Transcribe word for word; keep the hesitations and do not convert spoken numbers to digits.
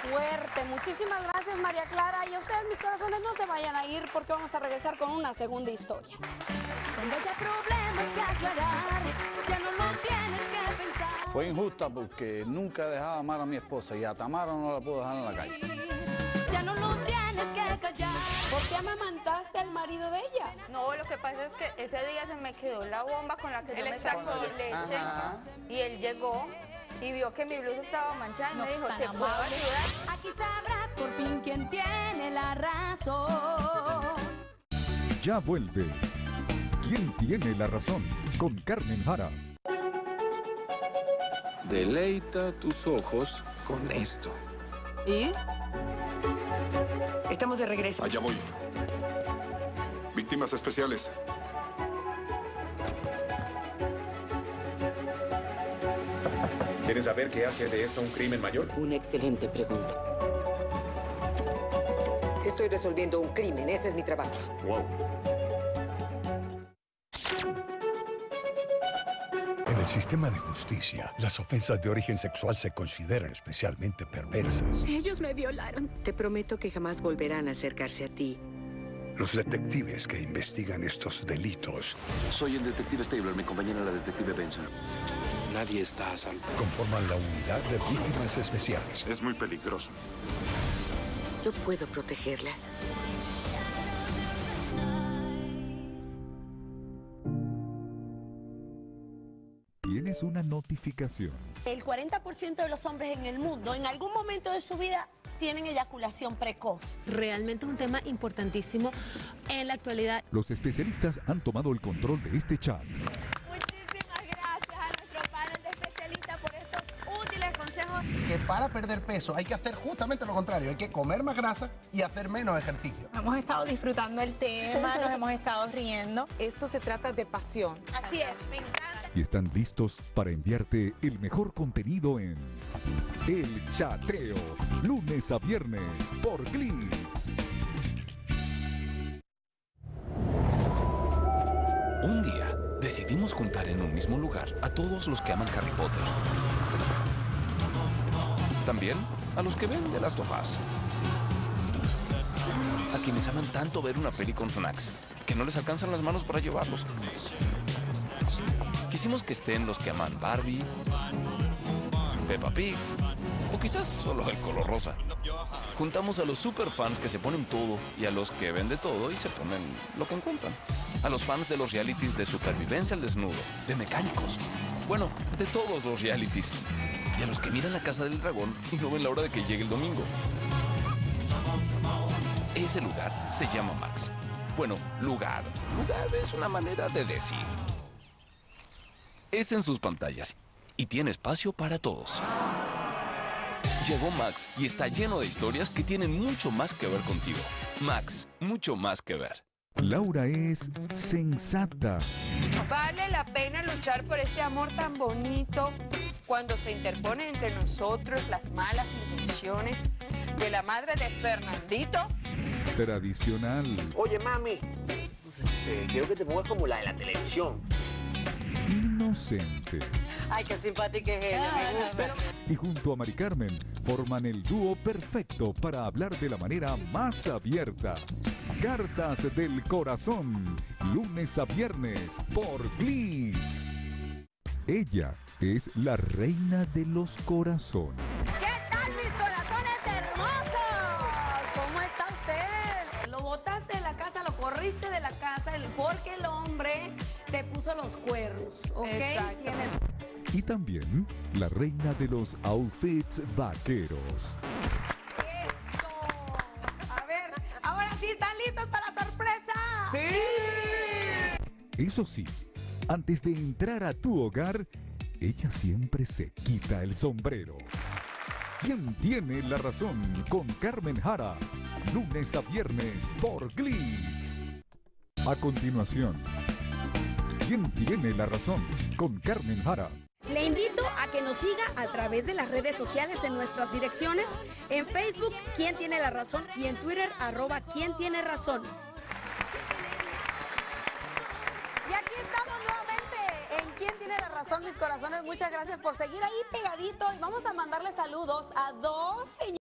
fuerte. Muchísimas gracias, María Clara. Y a ustedes, mis corazones, no se vayan a ir porque vamos a regresar con una segunda historia. Cuando haya problemas que aclarar, ya no lo tienes que pensar. Fue injusta porque nunca dejaba amar a mi esposa y a Tamara no la puedo dejar en la calle. Ya no lo tienes que callar. ¿Por qué amamantaste al marido de ella? No, lo que pasa es que ese día se me quedó la bomba con la que yo me saco leche. Ajá. Y él llegó y vio que mi blusa estaba manchada y No me dijo, tan ¿te puedo amable. ayudar? Aquí sabrás por fin quién tiene la razón. Ya vuelve. ¿Quién tiene la razón? Con Carmen Jara. Deleita tus ojos con esto. ¿Y? Estamos de regreso. Allá voy. Víctimas especiales. ¿Quieren saber qué hace de esto un crimen mayor? Una excelente pregunta. Estoy resolviendo un crimen, ese es mi trabajo. Wow. En el sistema de justicia, las ofensas de origen sexual se consideran especialmente perversas. Ellos me violaron. Te prometo que jamás volverán a acercarse a ti. Los detectives que investigan estos delitos Soy el detective Stabler, mi compañera la detective Benson. Nadie está a salvo. conforman la unidad de víctimas especiales. Es muy peligroso. Yo puedo protegerla. Tienes una notificación. El cuarenta por ciento de los hombres en el mundo en algún momento de su vida tienen eyaculación precoz. Realmente un tema importantísimo en la actualidad. Los especialistas han tomado el control de este chat. Muchísimas gracias a nuestro panel de especialistas por estos útiles consejos. Que para perder peso hay que hacer justamente lo contrario, hay que comer más grasa y hacer menos ejercicio. Hemos estado disfrutando el tema, nos hemos estado riendo. Esto se trata de pasión. Así es, me encanta. Y están listos para enviarte el mejor contenido en El Chateo, lunes a viernes por Glitz. Un día decidimos juntar en un mismo lugar a todos los que aman Harry Potter. También a los que ven The Last of Us. A quienes aman tanto ver una peli con snacks que no les alcanzan las manos para llevarlos. Quisimos que estén los que aman Barbie, Peppa Pig o quizás solo el color rosa. Juntamos a los superfans que se ponen todo y a los que ven de todo y se ponen lo que encuentran. A los fans de los realities de supervivencia al desnudo, de mecánicos, bueno, de todos los realities. Y a los que miran La Casa del Dragón y no ven la hora de que llegue el domingo. Ese lugar se llama Max. Bueno, lugar. Lugar es una manera de decir. Es en sus pantallas y tiene espacio para todos. Llegó Max y está lleno de historias que tienen mucho más que ver contigo. Max, mucho más que ver. Laura es sensata. Vale la pena luchar por este amor tan bonito cuando se interponen entre nosotros las malas intenciones de la madre de Fernandito. Tradicional. Oye, mami, eh, quiero que te pongas como la de la televisión. Inocente. Ay, qué simpática es ella, me gusta. Y junto a Mari Carmen forman el dúo perfecto para hablar de la manera más abierta. Cartas del Corazón, lunes a viernes por Glitz. Ella es la reina de los corazones. ¿Qué tal, mis corazones hermosos? ¿Cómo está usted? Lo botaste de la casa, lo corriste de la casa el- porque el hombre te puso los cuernos, ¿ok? Exacto. Tienes... Y también la reina de los outfits vaqueros. ¡Eso! A ver, ahora sí, ¿están listos para la sorpresa? ¡Sí! Eso sí, antes de entrar a tu hogar, ella siempre se quita el sombrero. ¿Quién tiene la razón? Con Carmen Jara, lunes a viernes por Glitz. A continuación, ¿quién tiene la razón? Con Carmen Jara. Le invito a que nos siga a través de las redes sociales en nuestras direcciones, en Facebook, ¿Quién tiene la razón? Y en Twitter, arroba ¿Quién tiene razón? Y aquí estamos nuevamente en ¿Quién tiene la razón, mis corazones? Muchas gracias por seguir ahí pegadito y vamos a mandarle saludos a dos señores.